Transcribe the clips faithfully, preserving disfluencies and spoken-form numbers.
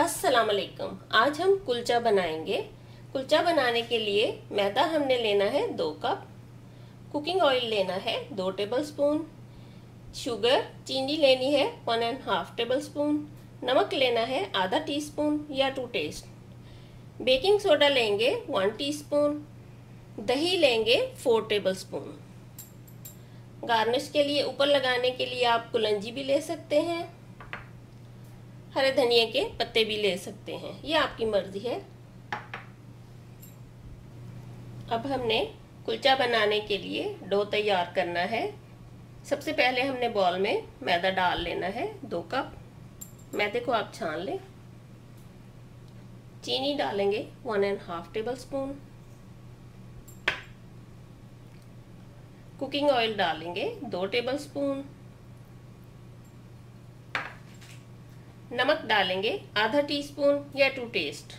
अस्सलाम वालेकुम। आज हम कुलचा बनाएंगे। कुलचा बनाने के लिए मैदा हमने लेना है दो कप, कुकिंग ऑयल लेना है दो टेबलस्पून, शुगर चीनी लेनी है one and half tablespoon, नमक लेना है आधा टीस्पून या टू टेस्ट, बेकिंग सोडा लेंगे वन टीस्पून, दही लेंगे फोर टेबलस्पून। गार्निश के लिए ऊपर लगाने के लिए आप कुलंजी भी ले सकते हैं, हरे धनिया के पत्ते भी ले सकते हैं, ये आपकी मर्जी है। अब हमने कुलचा बनाने के लिए डो तैयार करना है। सबसे पहले हमने बॉल में मैदा डाल लेना है दो कप। मैदे को आप छान लें। चीनी डालेंगे one and half tablespoon, cooking oil डालेंगे दो टेबल स्पून, नमक डालेंगे आधा टीस्पून या टू टेस्ट,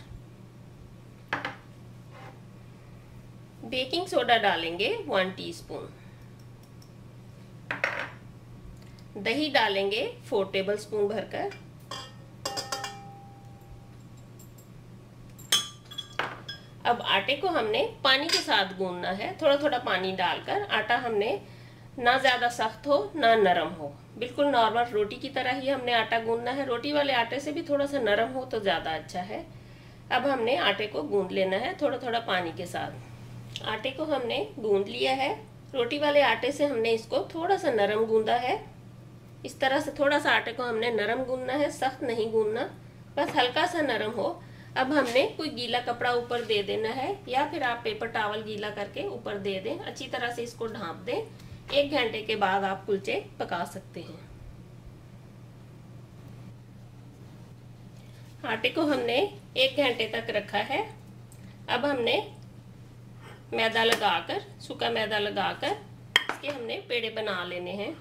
बेकिंग सोडा डालेंगे वन टीस्पून, दही डालेंगे फोर टेबलस्पून भरकर, अब आटे को हमने पानी के साथ गूंदना है। थोड़ा थोड़ा पानी डालकर आटा हमने ना ज़्यादा सख्त हो ना नरम हो, बिल्कुल नॉर्मल रोटी की तरह ही हमने आटा गूंदना है। रोटी वाले आटे से भी थोड़ा सा नरम हो तो ज़्यादा अच्छा है। अब हमने आटे को गूंद लेना है थोड़ा थोड़ा पानी के साथ। आटे को हमने गूंद लिया है। रोटी वाले आटे से हमने इसको थोड़ा सा नरम गूंदा है। इस तरह से थोड़ा सा आटे को हमने नरम गूंदना है, सख्त नहीं गूंदना, बस हल्का सा नरम हो। अब हमने कोई गीला कपड़ा ऊपर दे देना है या फिर आप पेपर टॉवल गीला करके ऊपर दे दें। अच्छी तरह से इसको ढांप दें। एक घंटे के बाद आप कुलचे पका सकते हैं। आटे को हमने एक घंटे तक रखा है। अब हमने मैदा लगाकर, सूखा मैदा लगाकर इसके हमने पेड़े बना लेने हैं।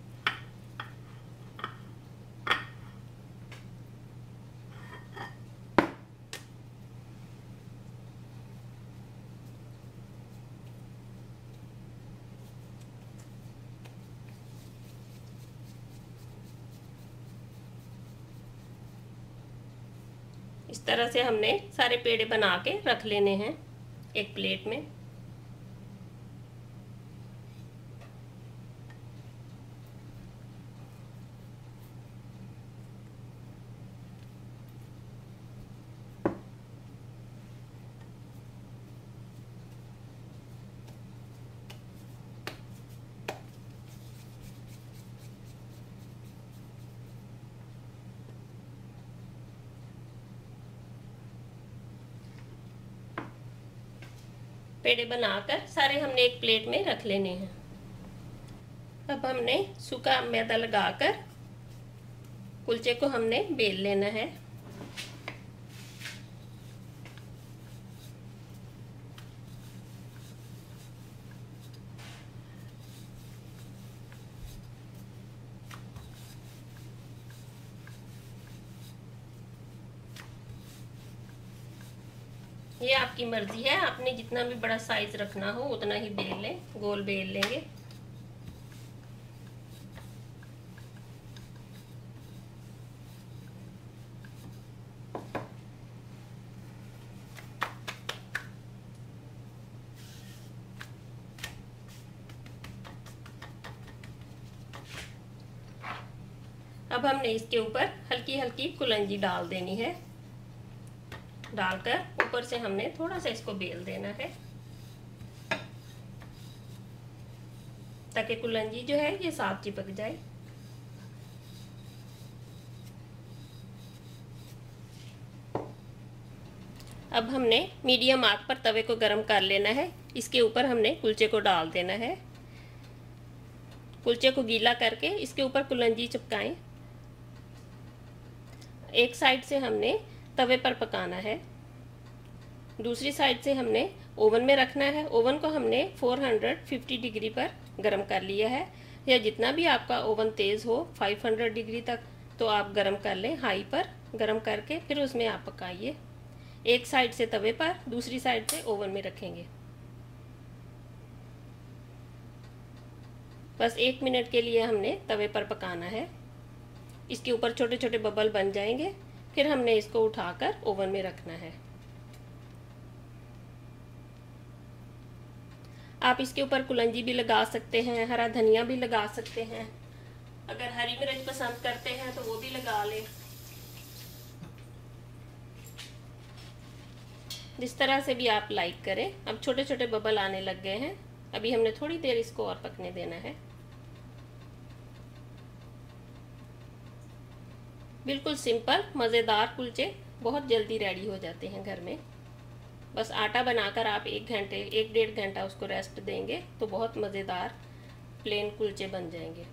इस तरह से हमने सारे पेड़े बना के रख लेने हैं एक प्लेट में। पेड़े बनाकर सारे हमने एक प्लेट में रख लेने हैं। अब हमने सूखा मैदा लगाकर कुलचे को हमने बेल लेना है। ये आपकी मर्जी है, आपने जितना भी बड़ा साइज रखना हो उतना ही बेल लें, गोल बेल लेंगे। अब हमने इसके ऊपर हल्की हल्की कुलंजी डाल देनी है। डालकर ऊपर से हमने थोड़ा सा इसको बेल देना है ताकि कुलंजी जो है ये साथ चिपक जाए। अब हमने मीडियम आंच पर तवे को गर्म कर लेना है। इसके ऊपर हमने कुलचे को डाल देना है। कुलचे को गीला करके इसके ऊपर कुलंजी चिपकाएं। एक साइड से हमने तवे पर पकाना है, दूसरी साइड से हमने ओवन में रखना है। ओवन को हमने फोर हंड्रेड फिफ्टी डिग्री पर गर्म कर लिया है, या जितना भी आपका ओवन तेज़ हो फाइव हंड्रेड डिग्री तक तो आप गर्म कर लें। हाई पर गर्म करके फिर उसमें आप पकाइए। एक साइड से तवे पर, दूसरी साइड से ओवन में रखेंगे। बस एक मिनट के लिए हमने तवे पर पकाना है। इसके ऊपर छोटे छोटे बबल बन जाएंगे, फिर हमने इसको उठाकर ओवन में रखना है। आप इसके ऊपर कुलंजी भी लगा सकते हैं, हरा धनिया भी लगा सकते हैं। अगर हरी मिर्च पसंद करते हैं तो वो भी लगा लें। जिस तरह से भी आप लाइक करें। अब छोटे छोटे बबल आने लग गए हैं। अभी हमने थोड़ी देर इसको और पकने देना है। बिल्कुल सिंपल मज़ेदार कुलचे बहुत जल्दी रेडी हो जाते हैं घर में। बस आटा बनाकर आप एक घंटे एक डेढ़ घंटा उसको रेस्ट देंगे तो बहुत मज़ेदार प्लेन कुलचे बन जाएंगे।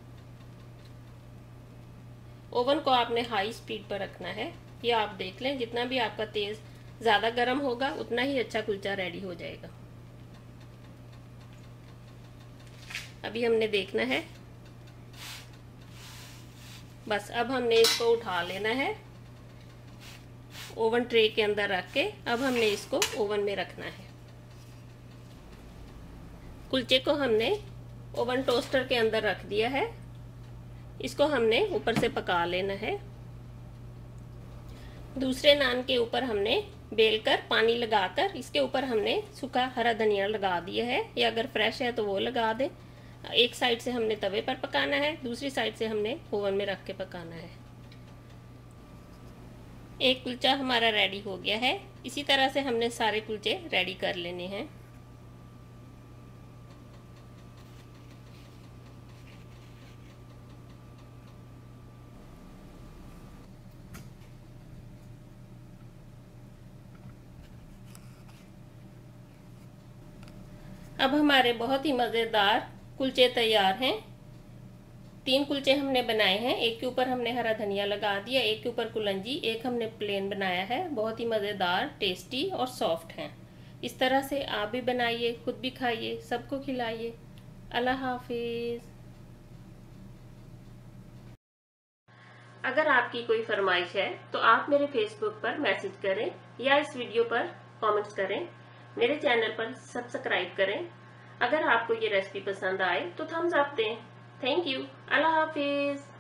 ओवन को आपने हाई स्पीड पर रखना है। ये आप देख लें, जितना भी आपका तेज़ ज़्यादा गर्म होगा उतना ही अच्छा कुलचा रेडी हो जाएगा। अभी हमने देखना है। बस अब हमने इसको उठा लेना है, ओवन ट्रे के अंदर रख के अब हमने इसको ओवन में रखना है। कुलचे को हमने ओवन टोस्टर के अंदर रख दिया है। इसको हमने ऊपर से पका लेना है। दूसरे नान के ऊपर हमने बेलकर पानी लगाकर इसके ऊपर हमने सूखा हरा धनिया लगा दिया है, या अगर फ्रेश है तो वो लगा दे। एक साइड से हमने तवे पर पकाना है, दूसरी साइड से हमने ओवन में रख के पकाना है। एक कुलचा हमारा रेडी हो गया है। इसी तरह से हमने सारे कुलचे रेडी कर लेने हैं। अब हमारे बहुत ही मज़ेदार कुलचे तैयार हैं। तीन कुलचे हमने बनाए हैं। एक के ऊपर हमने हरा धनिया लगा दिया, एक के ऊपर कुलंजी, एक हमने प्लेन बनाया है। बहुत ही मज़ेदार, टेस्टी और सॉफ्ट हैं। इस तरह से आप भी बनाइए, खुद भी खाइए, सबको खिलाइए। अल्लाह हाफिज़। अगर आपकी कोई फरमाइश है तो आप मेरे फेसबुक पर मैसेज करें या इस वीडियो पर कमेंट्स करें। मेरे चैनल पर सब्सक्राइब करें। अगर आपको ये रेसिपी पसंद आए तो थम्स अप दें। Thank you. अल्लाह हाफिज़।